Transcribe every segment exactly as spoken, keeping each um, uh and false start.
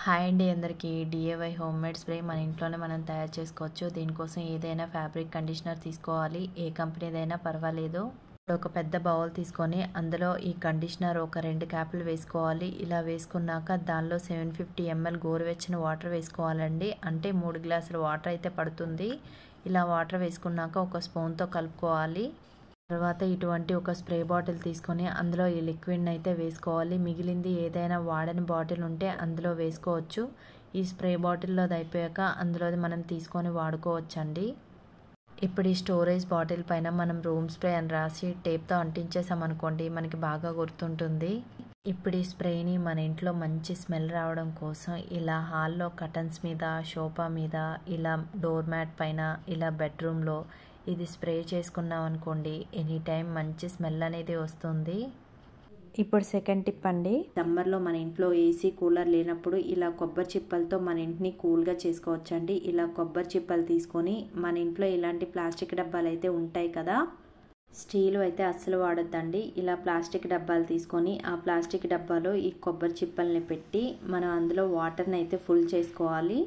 Hi అండి అందరికీ. DAY home made spray మన ఇంట్లోనే మనం తయారు చేసుకోవచ్చు. దీనికోసం ఏదైనా ఫ్యాబ్రిక్ కండిషనర్ తీసుకోవాలి, ఏ కంపెనీదైనా పర్వాలేదు. ఒక పెద్ద బౌల్ తీసుకొని అందులో ఈ కండిషనర్ ఒక రెండు క్యాపులు వేసుకోవాలి. ఇలా వేసుకున్నాక దానిలో సెవెన్ ఫిఫ్టీ ఎంఎల్ గోరువెచ్చని వాటర్ వేసుకోవాలండి. అంటే మూడు గ్లాసుల వాటర్ అయితే పడుతుంది. ఇలా వాటర్ వేసుకున్నాక ఒక స్పూన్తో కలుపుకోవాలి. తర్వాత ఇటువంటి ఒక స్ప్రే బాటిల్ తీసుకొని అందులో ఈ లిక్విడ్ని అయితే వేసుకోవాలి. మిగిలింది ఏదైనా వాడని బాటిల్ ఉంటే అందులో వేసుకోవచ్చు. ఈ స్ప్రే బాటిల్లో అయిపోయాక అందులోది మనం తీసుకొని వాడుకోవచ్చండి. ఇప్పుడు ఈ స్టోరేజ్ బాటిల్ పైన మనం రూమ్ స్ప్రే అని రాసి టేప్తో అంటించేసామనుకోండి, మనకి బాగా గుర్తుంటుంది. ఇప్పుడు ఈ స్ప్రేని మన ఇంట్లో మంచి స్మెల్ రావడం కోసం ఇలా హాల్లో కర్టన్స్ మీద, సోఫా మీద, ఇలా డోర్ మ్యాట్ పైన, ఇలా బెడ్రూమ్లో ఇది స్ప్రే చేసుకున్నాం అనుకోండి, ఎనీ టైం మంచి స్మెల్ అనేది వస్తుంది. ఇప్పుడు సెకండ్ టిప్ అండి. సమ్మర్లో మన ఇంట్లో ఏసీ కూలర్ లేనప్పుడు ఇలా కొబ్బరి చిప్పలతో మన ఇంటిని కూల్గా చేసుకోవచ్చండి. ఇలా కొబ్బరి చిప్పలు తీసుకొని మన ఇంట్లో ఇలాంటి ప్లాస్టిక్ డబ్బాలు అయితే ఉంటాయి కదా, స్టీల్ అయితే అస్సలు వాడొద్దండి. ఇలా ప్లాస్టిక్ డబ్బాలు తీసుకొని ఆ ప్లాస్టిక్ డబ్బాలో ఈ కొబ్బరి చిప్పల్ని పెట్టి మనం అందులో వాటర్ని అయితే ఫుల్ చేసుకోవాలి.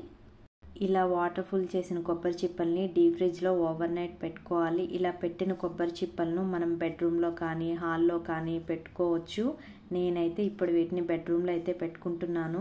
ఇలా వాటర్ ఫుల్ చేసిన కొబ్బరి చిప్పల్ని డీప్ ఫ్రిడ్జ్లో ఓవర్ నైట్ పెట్టుకోవాలి. ఇలా పెట్టిన కొబ్బరి చిప్పలను మనం బెడ్రూమ్లో కానీ హాల్లో కానీ పెట్టుకోవచ్చు. నేనైతే ఇప్పుడు వీటిని బెడ్రూమ్లో అయితే పెట్టుకుంటున్నాను.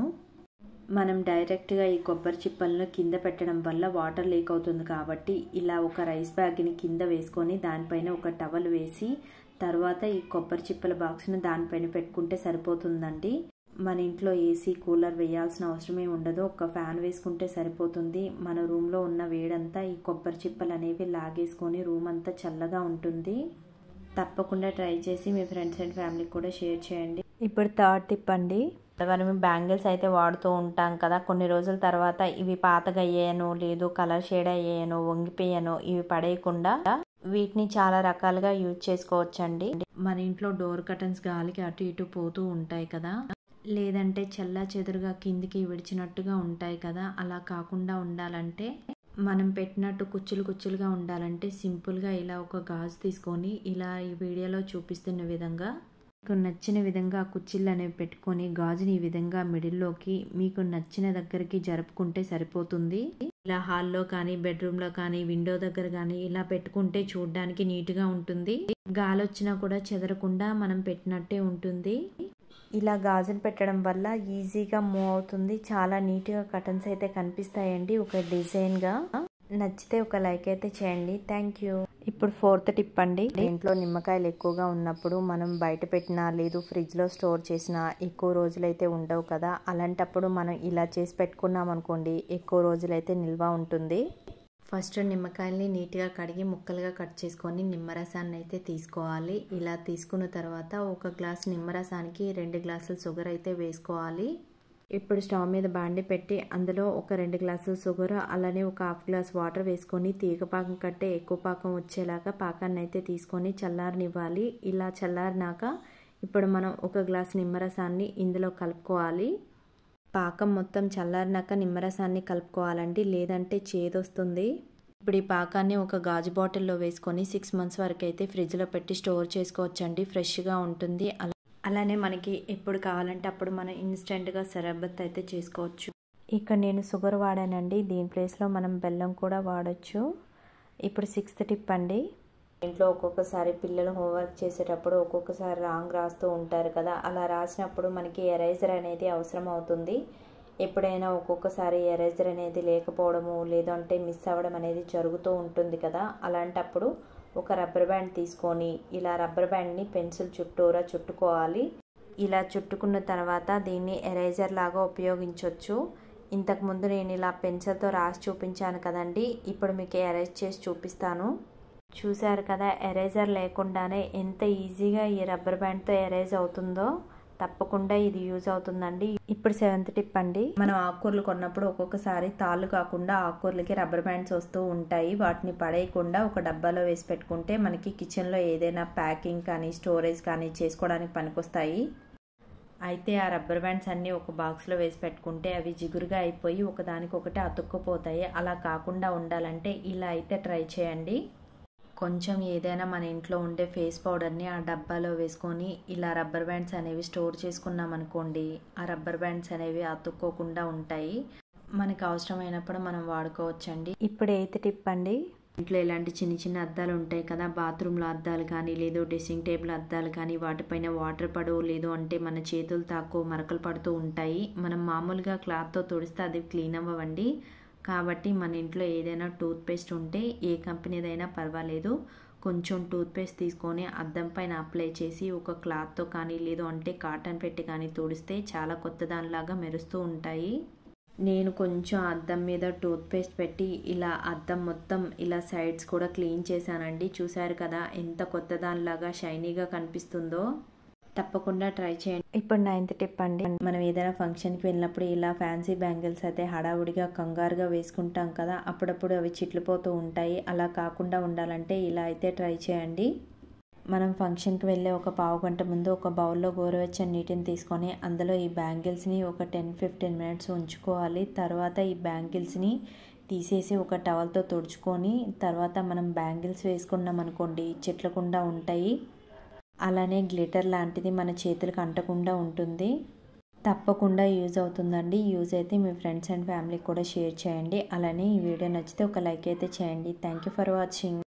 మనం డైరెక్ట్గా ఈ కొబ్బరి చిప్పలను కింద పెట్టడం వల్ల వాటర్ లీక్ అవుతుంది కాబట్టి ఇలా ఒక రైస్ బ్యాగ్ని కింద వేసుకొని దానిపైన ఒక టవల్ వేసి తర్వాత ఈ కొబ్బరి చిప్పల బాక్స్ని దానిపైన పెట్టుకుంటే సరిపోతుందండి. మన ఇంట్లో ఏసీ కూలర్ వేయాల్సిన అవసరమే ఉండదు. ఒక ఫ్యాన్ వేసుకుంటే సరిపోతుంది. మన రూమ్లో ఉన్న వేడంతా ఈ కొబ్బరి చిప్పలు అనేవి లాగేసుకొని రూమ్ అంతా చల్లగా ఉంటుంది. తప్పకుండా ట్రై చేసి మీ ఫ్రెండ్స్ అండ్ ఫ్యామిలీకి కూడా షేర్ చేయండి. ఇప్పుడు థర్డ్ టిప్ అండి. మనం బ్యాంగిల్స్ అయితే వాడుతూ ఉంటాం కదా, కొన్ని రోజుల తర్వాత ఇవి పాతగా అయ్యాయనో లేదు కలర్ షేడ్ అయ్యాయనో వంగిపోయానో ఇవి పడేయకుండా వీటిని చాలా రకాలుగా యూజ్ చేసుకోవచ్చండి. మన ఇంట్లో డోర్ కర్టన్స్ గాలికి అటు ఇటు పోతూ ఉంటాయి కదా, లేదంటే చల్లా చెదురుగా కిందికి విడిచినట్టుగా ఉంటాయి కదా, అలా కాకుండా ఉండాలంటే మనం పెట్టినట్టు కుచ్చులు కుచ్చులుగా ఉండాలంటే సింపుల్గా ఇలా ఒక గాజు తీసుకొని ఇలా ఈ వీడియోలో చూపిస్తున్న విధంగా మీకు నచ్చిన విధంగా కుచ్చిళ్ళు అనేవి పెట్టుకొని గాజుని ఈ విధంగా మిడిల్లోకి మీకు నచ్చిన దగ్గరికి జరుపుకుంటే సరిపోతుంది. ఇలా హాల్లో కానీ బెడ్రూమ్లో కానీ విండో దగ్గర కానీ ఇలా పెట్టుకుంటే చూడడానికి నీట్గా ఉంటుంది. గాలి వచ్చినా కూడా చెదరకుండా మనం పెట్టినట్టే ఉంటుంది. ఇలా గాజులు పెట్టడం వల్ల ఈజీగా మూవ్ అవుతుంది. చాలా నీట్గా కర్టన్స్ అయితే కనిపిస్తాయండి ఒక డిజైన్గా. నచ్చితే ఒక లైక్ అయితే చేయండి. Thank you. ఇప్పుడు ఫోర్త్ టిప్ అండి. ఇంట్లో నిమ్మకాయలు ఎక్కువగా ఉన్నప్పుడు మనం బయట పెట్టినా లేదు ఫ్రిడ్జ్లో స్టోర్ చేసినా ఎక్కువ రోజులైతే ఉండవు కదా, అలాంటప్పుడు మనం ఇలా చేసి పెట్టుకున్నాం అనుకోండి ఎక్కువ రోజులైతే నిల్వ ఉంటుంది. ఫస్ట్ నిమ్మకాయల్ని నీట్గా కడిగి ముక్కలుగా కట్ చేసుకొని నిమ్మరసాన్ని అయితే తీసుకోవాలి. ఇలా తీసుకున్న తర్వాత ఒక గ్లాస్ నిమ్మరసానికి రెండు గ్లాసులు షుగర్ అయితే వేసుకోవాలి. ఇప్పుడు స్టవ్ మీద బాండి పెట్టి అందులో ఒక రెండు గ్లాసులు షుగర్ అలానే ఒక హాఫ్ గ్లాస్ వాటర్ వేసుకొని తీగ పాకం కట్టే ఎక్కువ పాకం వచ్చేలాగా పాకాన్ని అయితే తీసుకొని చల్లారనివ్వాలి. ఇలా చల్లారినాక ఇప్పుడు మనం ఒక గ్లాస్ నిమ్మరసాన్ని ఇందులో కలుపుకోవాలి. పాకం మొత్తం చల్లారినాక నిమ్మరసాన్ని కలుపుకోవాలండి, లేదంటే చేదొస్తుంది. ఇప్పుడు ఈ పాకాన్ని ఒక గాజు బాటిల్లో వేసుకొని సిక్స్ మంత్స్ వరకు అయితే ఫ్రిడ్జ్లో పెట్టి స్టోర్ చేసుకోవచ్చండి. ఫ్రెష్గా ఉంటుంది. అలా అలానే మనకి ఎప్పుడు కావాలంటే అప్పుడు మనం ఇన్స్టెంట్గా షరబత్ అయితే చేసుకోవచ్చు. ఇక్కడ నేను షుగర్ వాడానండి, దీని ప్లేస్లో మనం బెల్లం కూడా వాడచ్చు. ఇప్పుడు సిక్స్త్ టిప్ అండి. ఇంట్లో ఒక్కొక్కసారి పిల్లలు హోంవర్క్ చేసేటప్పుడు ఒక్కొక్కసారి రాంగ్ రాస్తూ ఉంటారు కదా, అలా రాసినప్పుడు మనకి ఎరేజర్ అనేది అవసరం అవుతుంది. ఎప్పుడైనా ఒక్కొక్కసారి ఎరేజర్ అనేది లేకపోవడము లేదంటే మిస్ అవ్వడం అనేది జరుగుతూ ఉంటుంది కదా, అలాంటప్పుడు ఒక రబ్బర్ బ్యాండ్ తీసుకొని ఇలా రబ్బర్ బ్యాండ్ని పెన్సిల్ చుట్టూరా చుట్టుకోవాలి. ఇలా చుట్టుకున్న తర్వాత దీన్ని ఎరేజర్ లాగా ఉపయోగించవచ్చు. ఇంతకుముందు నేను ఇలా పెన్సిల్తో రాసి చూపించాను కదండి, ఇప్పుడు మీకు ఎరేజ్ చేసి చూపిస్తాను. చూసారు కదా, ఎరేజర్ లేకుండానే ఎంత ఈజీగా ఈ రబ్బర్ బ్యాండ్తో ఎరేజ్ అవుతుందో. తప్పకుండా ఇది యూజ్ అవుతుందండి. ఇప్పుడు సెవెంత్ టిప్ అండి. మనం ఆకుకూరలు కొన్నప్పుడు ఒక్కొక్కసారి తాళ్ళు కాకుండా ఆకుకూరలకి రబ్బర్ బ్యాండ్స్ వస్తూ ఉంటాయి. వాటిని పడేయకుండా ఒక డబ్బాలో వేసి పెట్టుకుంటే మనకి కిచెన్లో ఏదైనా ప్యాకింగ్ కానీ స్టోరేజ్ కానీ చేసుకోవడానికి పనికొస్తాయి. అయితే ఆ రబ్బర్ బ్యాండ్స్ అన్నీ ఒక బాక్స్లో వేసి పెట్టుకుంటే అవి జిగురుగా అయిపోయి ఒకదానికొకటి అతుక్కుపోతాయి. అలా కాకుండా ఉండాలంటే ఇలా అయితే ట్రై చేయండి. కొంచెం ఏదైనా మన ఇంట్లో ఉండే ఫేస్ పౌడర్ని ఆ డబ్బాలో వేసుకొని ఇలా రబ్బర్ బ్యాండ్స్ అనేవి స్టోర్ చేసుకున్నాం అనుకోండి, ఆ రబ్బర్ బ్యాండ్స్ అనేవి అతుక్కోకుండా ఉంటాయి. మనకు అవసరమైనప్పుడు మనం వాడుకోవచ్చండి. ఇప్పుడు ఎయిత్ టిప్ అండి. ఇంట్లో ఇలాంటి చిన్న చిన్న అద్దాలు ఉంటాయి కదా, బాత్రూంలో అద్దాలు కానీ లేదు డ్రెస్సింగ్ టేబుల్ అద్దాలు కానీ, వాటిపైన వాటర్ పడవు, లేదు అంటే మన చేతులు తాకు మరకలు పడుతూ ఉంటాయి. మనం మామూలుగా క్లాత్తో తుడిస్తే అది క్లీన్ అవ్వండి. కాబట్టి మన ఇంట్లో ఏదైనా టూత్పేస్ట్ ఉంటే ఏ కంపెనీదైనా పర్వాలేదు, కొంచెం టూత్పేస్ట్ తీసుకొని అద్దం పైన అప్లై చేసి ఒక క్లాత్తో కానీ లేదు అంటే కాటన్ పెట్టి కానీ తుడిస్తే చాలా కొత్త దానిలాగా మెరుస్తూ ఉంటాయి. నేను కొంచెం అద్దం మీద టూత్పేస్ట్ పెట్టి ఇలా అద్దం మొత్తం ఇలా సైడ్స్ కూడా క్లీన్ చేశానండి. చూశారు కదా ఎంత కొత్త దానిలాగా షైనీగా కనిపిస్తుందో. తప్పకుండా ట్రై చేయండి. ఇప్పుడు నైన్త్ టిప్ అండి. మనం ఏదైనా ఫంక్షన్కి వెళ్ళినప్పుడు ఇలా ఫ్యాన్సీ బ్యాంగిల్స్ అయితే హడావుడిగా కంగారుగా వేసుకుంటాం కదా, అప్పుడప్పుడు అవి చిట్లిపోతూ ఉంటాయి. అలా కాకుండా ఉండాలంటే ఇలా అయితే ట్రై చేయండి. మనం ఫంక్షన్కి వెళ్ళే ఒక పావు గంట ముందు ఒక బౌల్లో గోరువెచ్చని నీటిని తీసుకొని అందులో ఈ బ్యాంగిల్స్ని ఒక టెన్ ఫిఫ్టీన్ మినిట్స్ ఉంచుకోవాలి. తర్వాత ఈ బ్యాంగిల్స్ని తీసేసి ఒక టవల్తో తుడుచుకొని తర్వాత మనం బ్యాంగిల్స్ వేసుకున్నాం అనుకోండి చిట్లకుండా ఉంటాయి. అలానే గ్లిటర్ లాంటిది మన చేతులకు అంటకుండా ఉంటుంది. తప్పకుండా యూజ్ అవుతుందండి. యూజ్ అయితే మీ ఫ్రెండ్స్ అండ్ ఫ్యామిలీకి కూడా షేర్ చేయండి. అలానే ఈ వీడియో నచ్చితే ఒక లైక్ అయితే చేయండి. Thank you for watching.